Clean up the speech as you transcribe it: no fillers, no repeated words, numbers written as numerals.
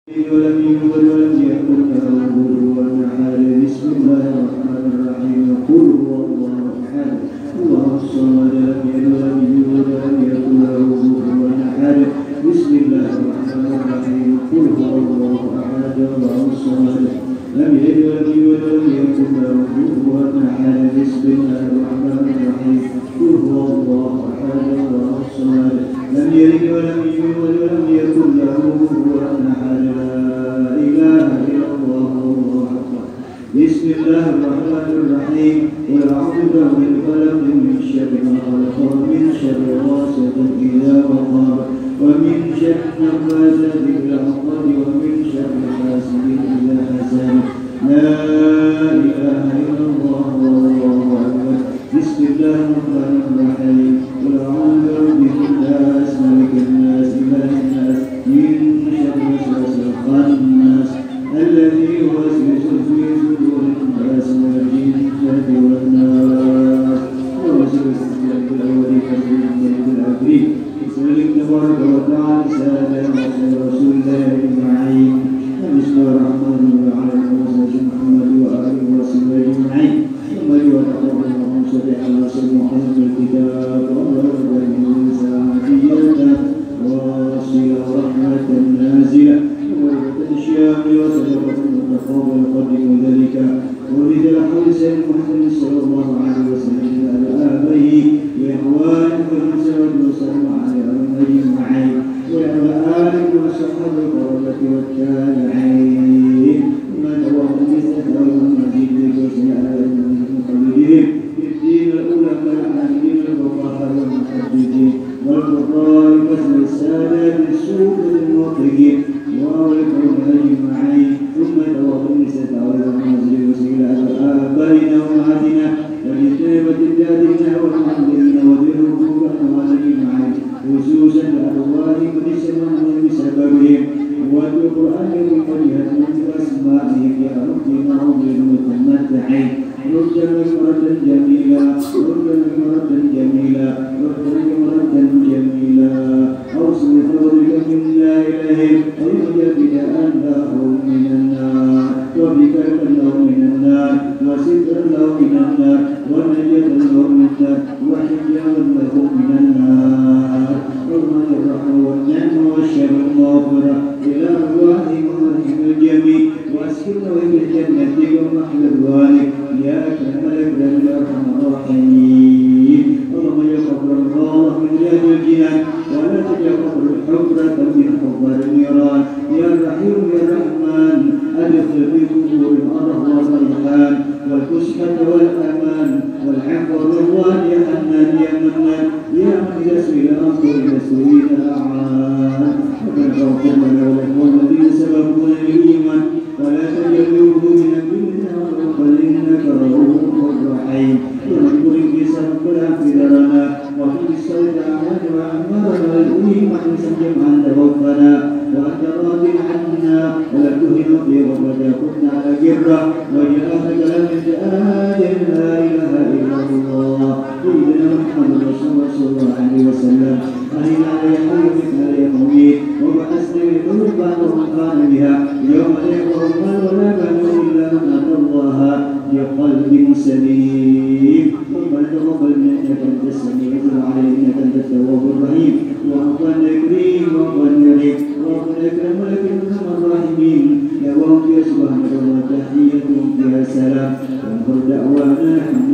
ولم يولد ولم يكن له كفوا أحد. بسم الله الرحمن الرحيم. قل هو الله أحد الله الصمد لم يلد ولم يولد ولم يكن له كفوا أحد. بسم الله الرحمن الرحيم. قل هو الله أحد الله الصمد لم يلد ولم يولد ولم يكن له كفوا أحد. بسم الله الرحمن الرحيم. قل هو الله أحد الله الصمد لم يلد ولم يولد ولم يكن له كفوا أحد. لا إله إلا الله والله أكبر. بسم الله الرحمن الرحيم. قل أعوذ برب الفلق من شر ما خلق ومن شر غاسق إذا وقب ومن شر النفاثات في العقد ومن شر حاسد إذا حسد. لا إله إلا الله والله أكبر. بسم الله الرحمن الرحيم. قل أعوذ برب الناس ملك الناس إله الناس من شر الوسواس الخناس الذي يوسوس في صدور الناس من الجنة والناس. ووسوس في الأولين والآخرين بالعفريت. بسم الله تبارك وتعالى سادة رسول الله أجمعين. بسم الله الرحمن الرحيم. محمد وآله وصحبه أجمعين. محمد وتقبل اللهم صل على سيدنا محمد الكتاب وأمر ساعتية واصلة ورحمة نازلة وبركة الشام وصدقة المتقابل قدم ذلك ولد الحول سيدنا محمد صلى الله عليه وسلم على آبائه وإخوانه والصلاة والسلام على أجمعين وعلى آله وصحبه القرابة والتابعين ومن تبعهم بإحسان والمزيد بالحسنى على المقلدين في الدين العلماء العاملين الفقهاء والمحدثين والقراء وفصل السادات السوق الموقعين وأولئك أجمعين ثم تبعهم بإحسان والمزيد بالحسنى على آبائنا وأمهاتنا ولطيبة ذاتنا والمعلمين وذرهم أجمعين خصوصا الأرواح من سمعنا بسببهم والقرآن وجهة بأسمائه يا ربنا وبالمتمتعين. ربنا مرة جميلة ربنا مرة جميلة ربنا مرة جميلة أوصل فضلك منا إليهم ويجب أنهم من النار وبك لهم من النار وستر لهم من النار ونجاة لهم من النار وحجابا لهم من النار. الرحمن الرحيم والنعم والشر المغفرة إلى أرواحهم ورحم الجميع وأسكنه بالجنة ومحل الوالد يا أكرم الأكرم يا أرحم الراحمين. اللهم يقبل الله من جهل الجنان ولا تجعل الحفرة من حفر النيران. يا رحيم يا رحمن أدخل في قبور الأرض والريحان والفسحة والأمان والعفو والرضوان يا حنان يا منان يا من يسوي الأرض ويسوي الأعان. ربنا اغفر لنا ولهم الذين سبقونا بالإيمان ولا تجعلوه من الدنيا والأخرى إنك رؤوف رحيم. ونذكر في سبق أقدارنا وفي الصلاة أعمال وأعمارنا والإيمان سجم عن توفنا وأنت راض عنا ولا تهن في غربة كنا على جرة وجاءك لمن آية لا إله إلا الله سيدنا محمد رسول الله صلى الله عليه وسلم أهلنا يحول مثل يومين وبعثنا بقلوب بعضهم كان بها يوم لا يقر المال ولا بنون إلا من أتى الله بقلب سليم. ربنا تقبل منا إنك أنت السميع العليم إنك أنت التواب الرحيم وأعطنا الكريم وأعطنا الكريم وأعطنا الكريم ولك أرحم الراحمين. يا رب يا سبحانك وتحيتهم فيها سلام وآخر دعوانا